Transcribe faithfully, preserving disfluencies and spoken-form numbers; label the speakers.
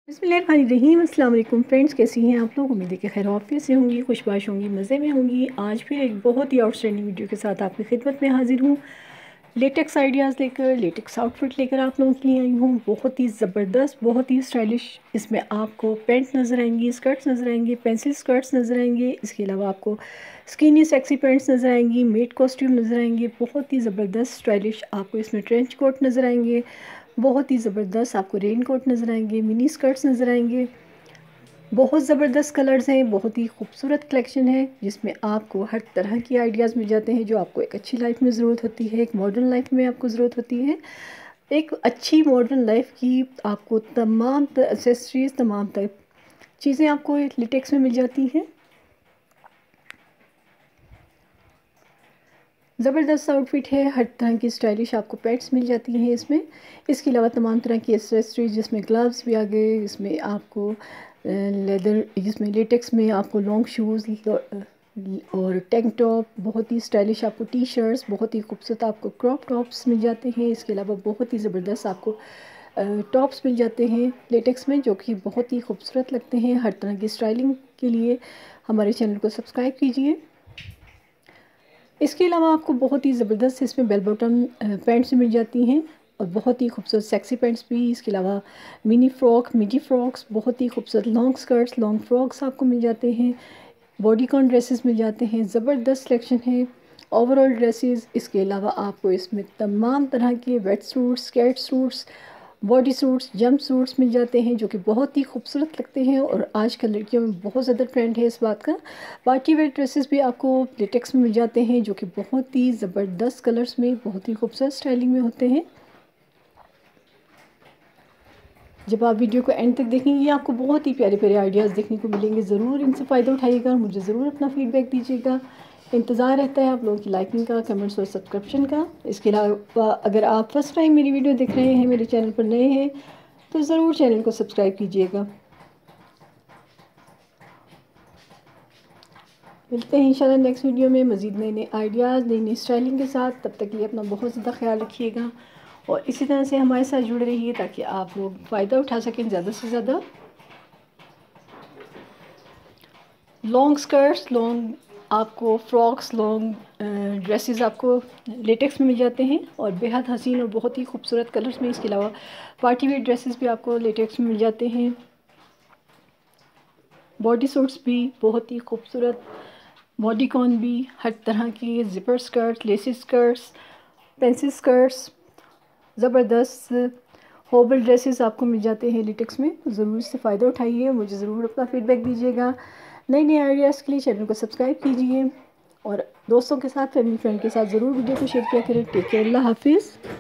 Speaker 1: बिस्मिल्लाहिर्रहमानिर्रहीम। अस्सलाम वालेकुम फ्रेंड्स, कैसी हैं आप लोग? उम्मीद है कि खैर ऑफिस से होंगी, खुशबाश होंगी, मज़े में होंगी। आज फिर एक बहुत ही आउटस्टैंडिंग वीडियो के साथ आपकी खिदमत में हाजिर हूँ। लेटेक्स आइडियाज़ लेकर, लेटेक्स आउटफिट लेकर आप लोगों के लिए आई हूँ। बहुत ही ज़बरदस्त, बहुत ही स्टाइलिश इसमें आपको पैंट्स नज़र आएंगी, स्कर्ट्स नज़र आएंगी, पेंसिल स्कर्ट्स नज़र आएंगे। इसके अलावा आपको स्किनी सेक्सी पैंट्स नज़र आएंगी, मेड कॉस्ट्यूम नज़र आएंगे। बहुत ही ज़बरदस्त स्टाइलिश आपको इसमें ट्रेंच कोट नज़र आएंगे। बहुत ही ज़बरदस्त आपको रेन कोट नज़र आएंगे, मिनी स्कर्ट्स नज़र आएंगे। बहुत ज़बरदस्त कलर्स हैं, बहुत ही खूबसूरत कलेक्शन है जिसमें आपको हर तरह की आइडियाज़ मिल जाते हैं जो आपको एक अच्छी लाइफ में ज़रूरत होती है, एक मॉडर्न लाइफ में आपको ज़रूरत होती है। एक अच्छी मॉडर्न लाइफ की आपको तमाम एक्सेसरीज़, तमाम टाइप चीज़ें आपको लेटेक्स में मिल जाती हैं। ज़बरदस्त आउटफिट है, हर तरह की स्टाइलिश आपको पैंट्स मिल जाती हैं इसमें। इसके अलावा तमाम तरह की एक्सेसरीज, जिसमें ग्लव्स भी आ गए, इसमें आपको लेदर, जिसमें लेटेक्स में आपको लॉन्ग शूज़ और टैंक टॉप, बहुत ही स्टाइलिश आपको टी शर्ट्स, बहुत ही खूबसूरत आपको क्रॉप टॉप्स मिल जाते हैं। इसके अलावा बहुत ही ज़बरदस्त आपको टॉप्स मिल जाते हैं लेटेक्स में, जो कि बहुत ही खूबसूरत लगते हैं। हर तरह की स्टाइलिंग के लिए हमारे चैनल को सब्सक्राइब कीजिए। इसके अलावा आपको बहुत ही ज़बरदस्त इसमें बेल बॉटम पैंट्स मिल जाती हैं और बहुत ही खूबसूरत सेक्सी पैंट्स भी। इसके अलावा मिनी फ्रॉक, मिडी फ्रॉक्स, बहुत ही खूबसूरत लॉन्ग स्कर्ट्स, लॉन्ग फ्रॉक्स आपको मिल जाते हैं। बॉडीकॉन ड्रेसेस मिल जाते हैं, ज़बरदस्त सिलेक्शन है। ओवरऑल ड्रेसेस, इसके अलावा आपको इसमें तमाम तरह के wet suits, skirt suits, body suits, jump suits मिल जाते हैं जो कि बहुत ही खूबसूरत लगते हैं और आजकल लड़कियों में बहुत ज़्यादा ट्रेंड है इस बात का। पार्टी वेयर ड्रेसेस भी आपको लेटेक्स में मिल जाते हैं जो कि बहुत ही ज़बरदस्त कलर्स में, बहुत ही खूबसूरत स्टाइलिंग में होते हैं। जब आप वीडियो को एंड तक देखेंगे आपको बहुत ही प्यारे प्यारे आइडियाज़ देखने को मिलेंगे। ज़रूर इनसे फ़ायदा उठाइएगा और मुझे ज़रूर अपना फ़ीडबैक दीजिएगा। इंतज़ार रहता है आप लोगों की लाइकिंग का, कमेंट्स और सब्सक्रिप्शन का। इसके अलावा अगर आप फर्स्ट टाइम मेरी वीडियो देख रहे हैं, मेरे चैनल पर नए हैं, तो ज़रूर चैनल को सब्सक्राइब कीजिएगा। मिलते हैं इंशाल्लाह नेक्स्ट वीडियो में मज़ीद नए नए आइडियाज़, नई नई स्टाइलिंग के साथ। तब तक के लिए अपना बहुत ज़्यादा ख्याल रखिएगा और इसी तरह से हमारे साथ जुड़े रहिए ताकि आप लोग फ़ायदा उठा सकें ज़्यादा से ज़्यादा। लॉन्ग स्कर्ट्स, लॉन्ग आपको फ्रॉक्स, लॉन्ग ड्रेसेस आपको लेटेक्स में मिल जाते हैं और बेहद हसीन और बहुत ही खूबसूरत कलर्स में। इसके अलावा पार्टी वेयर ड्रेसेस भी आपको लेटेक्स में मिल जाते हैं। बॉडी सूट्स भी बहुत ही खूबसूरत, बॉडीकॉन भी, हर तरह की zipper skirts, lacy skirts, pencil skirts, ज़बरदस्त होबल ड्रेसेस आपको मिल जाते हैं लेटेक्स में। ज़रूर इससे फ़ायदा उठाइए, मुझे ज़रूर अपना फ़ीडबैक दीजिएगा। नए नए आइडियाज़ के लिए चैनल को सब्सक्राइब कीजिए और दोस्तों के साथ, फैमिली फ्रेंड के साथ ज़रूर वीडियो को शेयर किया करें। टेक केयर, अल्लाह हाफिज़।